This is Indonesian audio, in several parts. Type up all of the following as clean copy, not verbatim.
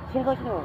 Sini kau sini.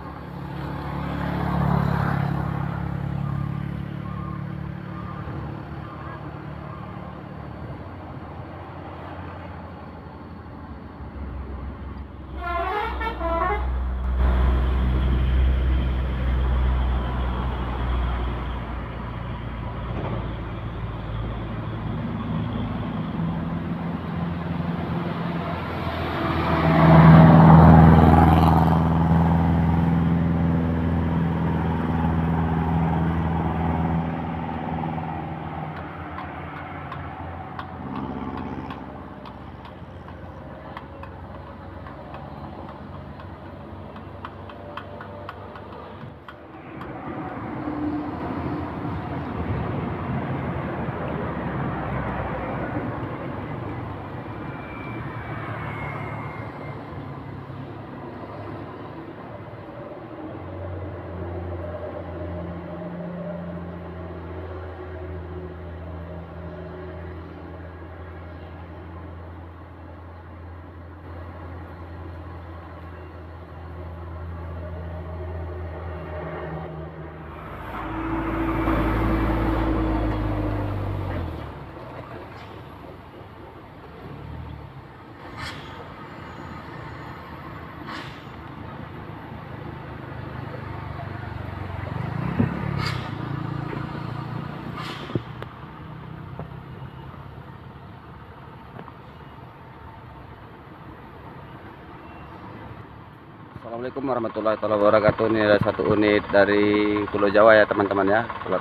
Assalamualaikum warahmatullahi wabarakatuh. Ini ada satu unit dari Pulau Jawa ya teman-teman ya, plat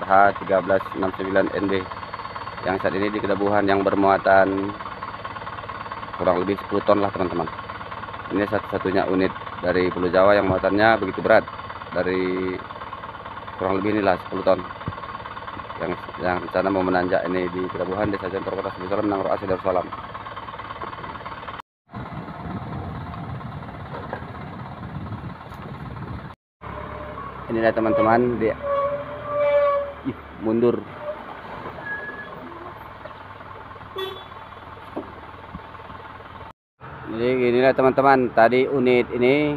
H1369NB yang saat ini di Kedabuhan, yang bermuatan kurang lebih 10 ton lah teman-teman. Ini satu-satunya unit dari Pulau Jawa yang muatannya begitu berat, dari kurang lebih inilah 10 ton yang rencana mau menanjak ini di Kedabuhan, Desa Jontor, Kota Sebusalam, Nangro Asih Darussalam. Inilah teman-teman, dia mundur. Jadi inilah teman-teman, tadi unit ini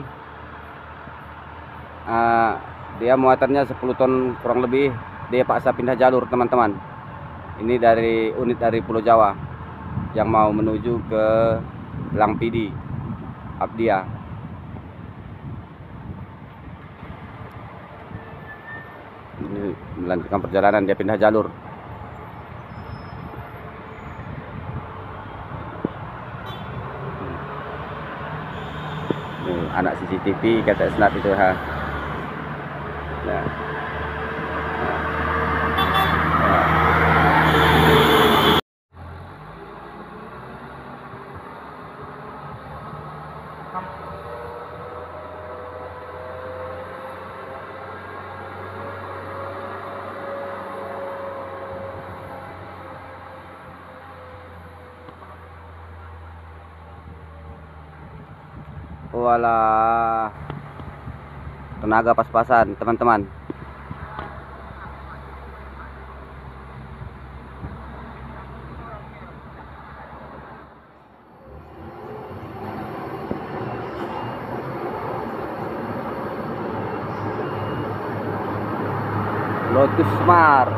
dia muatannya 10 ton kurang lebih, dia paksa pindah jalur teman-teman. Ini dari unit dari Pulau Jawa yang mau menuju ke Langpidi Abdia. Ini melanjutkan perjalanan, dia pindah jalur. Ini anak CCTV kata snap itu ha. Nah. Walah, tenaga pas-pasan teman-teman. Lotus Smart.